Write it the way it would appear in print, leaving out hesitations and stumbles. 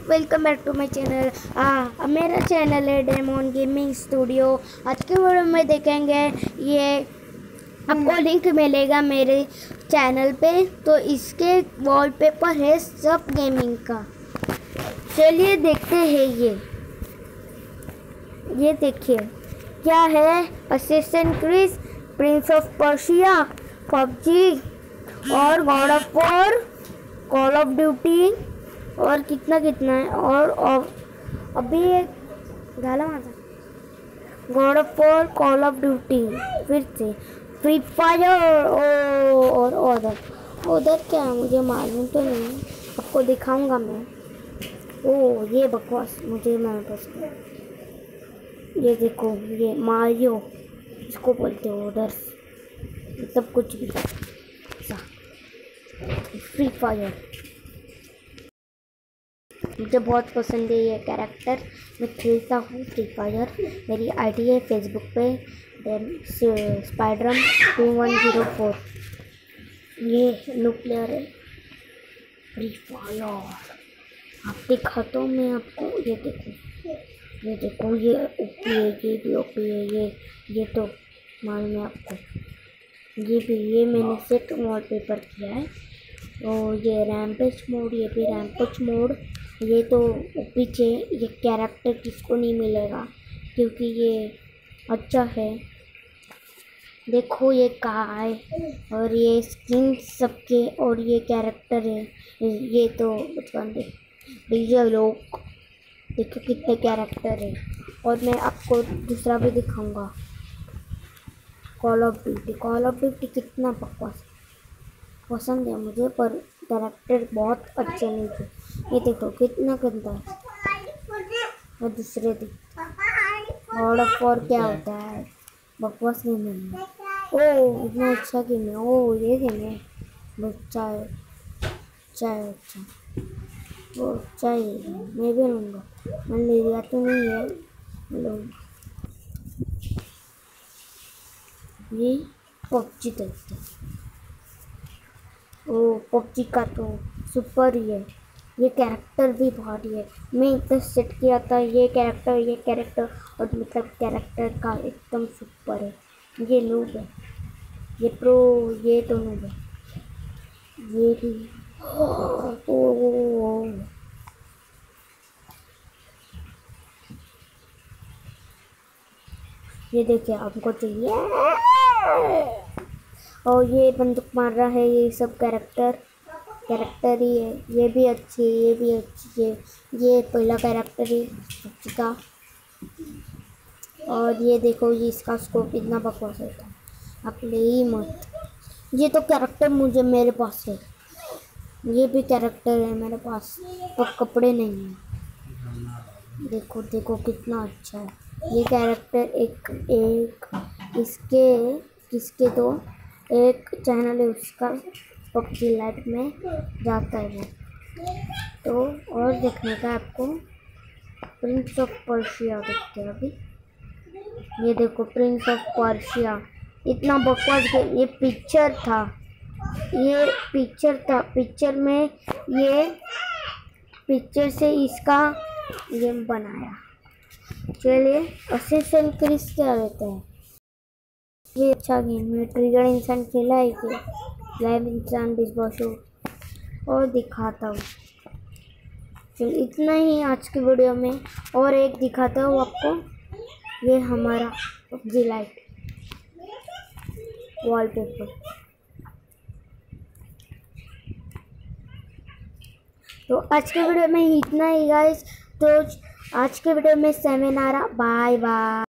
Welcome back to my channel. अब मेरा channel है डेमोन गेमिंग स्टूडियो। आज के वीडियो में देखेंगे, ये आपको लिंक मिलेगा मेरे चैनल पे। तो इसके वॉलपेपर है सब गेमिंग का। चलिए देखते हैं। ये देखिए क्या है, Assassin's Creed, Prince of Persia, PUBG और God of War, Call of Duty और कितना कितना है। और अभी एक गाला मारा, God of War, Call of Duty, फिर से फ्री फायर और उधर क्या है मुझे मालूम तो नहीं, आपको दिखाऊंगा मैं। ओह ये बकवास मुझे मैं पसंद। ये देखो, ये मारियो इसको बोलते हो, उधर सब कुछ भी। फ्री फायर मुझे बहुत पसंद है, ये कैरेक्टर मैं खेलता हूँ फ्री फायर। मेरी आईडी है फेसबुक पे स्पाइडरम 2104। ये न्यू प्लेयर है फ्री फायर। आप दिखाता हूँ मैं आपको। ये देखो ये ओपी है, ये भी ओपी है। ये तो मालूम है आपको। ये मैंने सेट वॉलपेपर किया है। और ये रैम्पेज मोड, ये भी रैम्पेज मोड। ये तो पीछे ये कैरेक्टर किसको नहीं मिलेगा क्योंकि ये अच्छा है। देखो ये कहाँ है, और ये स्किन सबके, और ये कैरेक्टर है। ये तो बचपन डीजे लोग देखो कितने कैरेक्टर है। और मैं आपको दूसरा भी दिखाऊंगा, कॉल ऑफ ड्यूटी कितना बकवास पसंद है मुझे, पर कैरेक्टर बहुत अच्छे नहीं थे। ये देखो कितना गंदा है। और दूसरे गॉड ऑफ वॉर क्या होता है, बकवास गेम है। ओह इतना अच्छा गेम है। ओह ये गेम है अच्छा है, अच्छा वो अच्छा ही है। मैं भी लूँगा, मैं ले लिया तो नहीं है, लूँगा। ये पबजी देखते हैं। ओ पबजी का तो सुपर ही है। ये कैरेक्टर भी भारी है। मैं इतना सेट किया था, ये कैरेक्टर और मतलब कैरेक्टर का एकदम सुपर है। ये नूब है, ये प्रो, ये तो नूब है। ये भी ये देखिए आपको चाहिए। और ये बंदूक मार रहा है, ये सब कैरेक्टर ही है। ये भी अच्छी है, ये भी अच्छी है। ये पहला कैरेक्टर है पबजी का। और ये देखो, ये इसका स्कोप इतना बकवास होता है, आप ले ही मत। ये तो कैरेक्टर मुझे मेरे पास है, ये भी कैरेक्टर है मेरे पास, तो कपड़े नहीं हैं। देखो कितना अच्छा है ये कैरेक्टर। एक इसके तो एक चैनल है उसका, पबजी लाइट में जाता है वो तो। और देखने का आपको प्रिंस ऑफ पर्शिया देखते हैं अभी। ये देखो प्रिंस ऑफ पर्शिया, इतना बकवास गेम। ये पिक्चर था, पिक्चर में ये पिक्चर से इसका गेम बनाया। चलिए असिस्टेंट क्रिस क्या रहता है। ये अच्छा गेम है। ट्रिगर इंसान खेला है कि लाइव इंसान बिग बॉस शो, और दिखाता हूँ। चलो इतना ही आज की वीडियो में। और एक दिखाता हूँ आपको, ये हमारा पबजी लाइट वॉलपेपर। तो आज के वीडियो में इतना ही गाइस। तो आज के वीडियो में 7 आ रहा। Bye bye.